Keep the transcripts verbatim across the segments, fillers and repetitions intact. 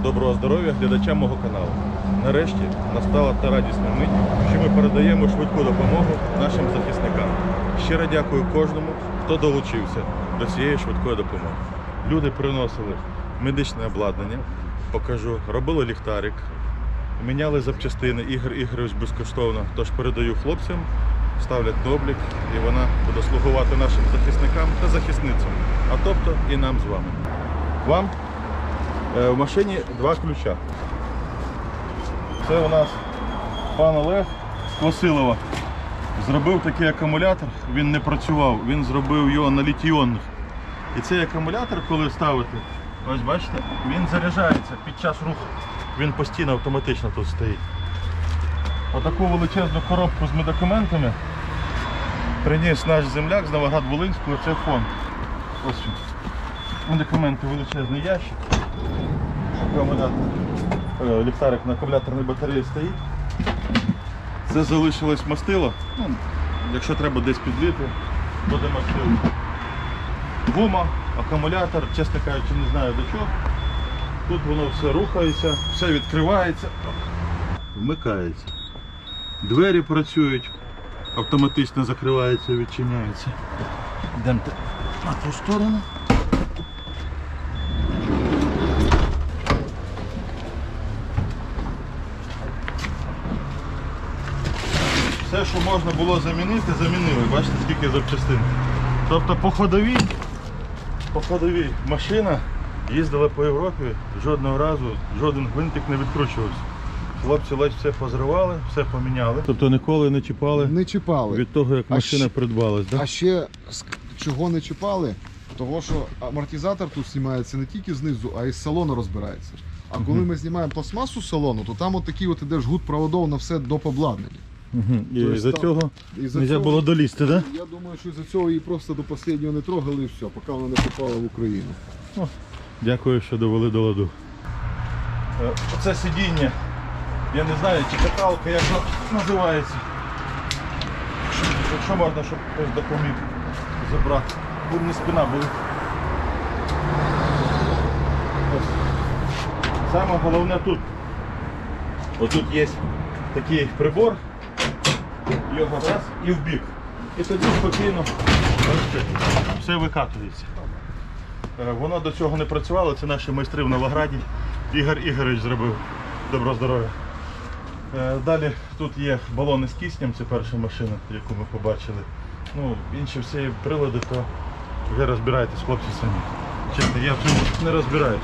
доброго здоров'я глядачам мого каналу. Нарешті настала та радісна мить, що ми передаємо швидку допомогу нашим захисникам. Щиро дякую кожному, хто долучився до цієї швидкої допомоги. Люди приносили медичне обладнання, покажу, робили ліхтарик, міняли запчастини. Ігор Ігорович безкоштовно, тож передаю хлопцям, ставлять на облік, і вона буде слугувати нашим захисникам та захисницям, а тобто і нам з вами. Вам в машині два ключа. Це у нас пан Олег з Квасилова зробив такий акумулятор, він не працював, він зробив його на літій-іонних. І цей акумулятор, коли ставите, ось бачите, він заряджається під час руху, він постійно автоматично тут стоїть. Отаку величезну коробку з медикаментами приніс наш земляк з Новоград-Волинського, це фонд. Ось він. Медикаменти, величезний ящик. Акумулятор, ліхтарик на акумуляторній батареї стоїть. Це залишилось мастило. Ну, якщо треба десь підліти, буде мастило. Гума, акумулятор, чесно кажучи, не знаю до чого. Тут воно все рухається, все відкривається, вмикається. Двері працюють, автоматично закриваються, відчиняються. Йдемо на ту сторону. Все, що можна було замінити, замінили. Бачите, скільки запчастин. Тобто по ходовій, по ходовій машина їздила по Європі, жодного разу, жоден гвинтик не відкручувався. Хлопці ледь все позривали, все поміняли. Тобто ніколи не чіпали, не чіпали. Від того, як машина а придбалась, ще, да? А ще чого не чіпали? Того, що амортизатор тут знімається не тільки знизу, а й з салону розбирається. А коли uh-huh. ми знімаємо пластмасу з салону, то там от такий от іде жгут проводов на все доп. Обладнання. Uh-huh. І із-за цього не можна було долізти, так? Да? Я думаю, що із-за цього її просто до останнього не трогали і все, поки вона не попала в Україну. О, дякую, що довели до ладу. Оце сидіння, я не знаю, чи каталка, як воно називається. Якщо можна, щоб хтось допоміг забрати. Бо не спина була. Саме головне тут. Отут є такий прибор, його раз і в бік. І тоді спокійно все викатується. Воно до цього не працювало, це наші майстри в Новограді. Ігор Ігорович зробив. Доброго здоров'я. Далі тут є балони з киснем, це перша машина, яку ми побачили. Ну, інші всі прилади, то ви розбираєтесь, хлопці, самі. Чесно, я в цьому не розбираюсь.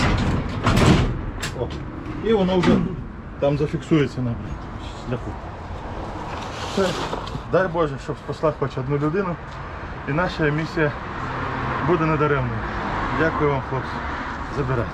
О. І воно вже там зафіксується на шляху. Це, дай Боже, щоб спасла хоч одну людину, і наша місія буде недаремною. Дякую вам, хлопці. Забирайте.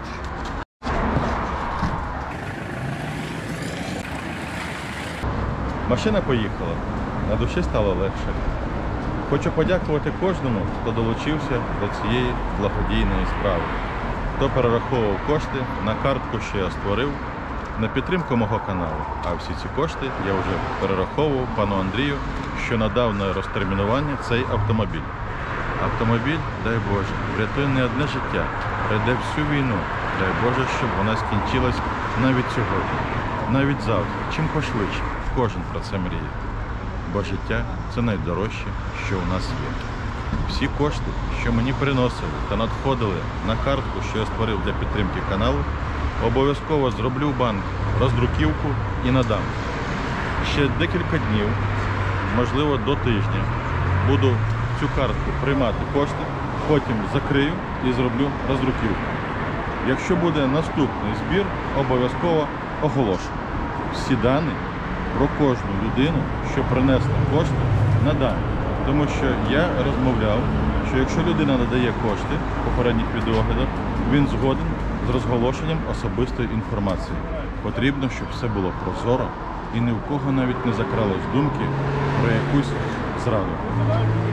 Машина поїхала, на душі стало легше. Хочу подякувати кожному, хто долучився до цієї благодійної справи. Хто перераховував кошти на картку, що я створив, на підтримку мого каналу. А всі ці кошти я вже перераховував пану Андрію, що надав на розтермінування цей автомобіль. Автомобіль, дай Боже, врятує не одне життя, пройде всю війну. Дай Боже, щоб вона скінчилась навіть сьогодні, навіть завтра, чим пошвидше. Кожен про це мріє. Бо життя – це найдорожче, що у нас є. Всі кошти, що мені приносили та надходили на картку, що я створив для підтримки каналу, обов'язково зроблю в банк роздруківку і надам. Ще декілька днів, можливо до тижня, буду цю картку приймати кошти, потім закрию і зроблю роздруківку. Якщо буде наступний збір, обов'язково оголошу. Всі дані про кожну людину, що принесла кошти, надам. Тому що я розмовляв, що якщо людина надає кошти в попередніх відеоглядах, він згоден з розголошенням особистої інформації. Потрібно, щоб все було прозоро і ні в кого навіть не закралось думки про якусь зраду.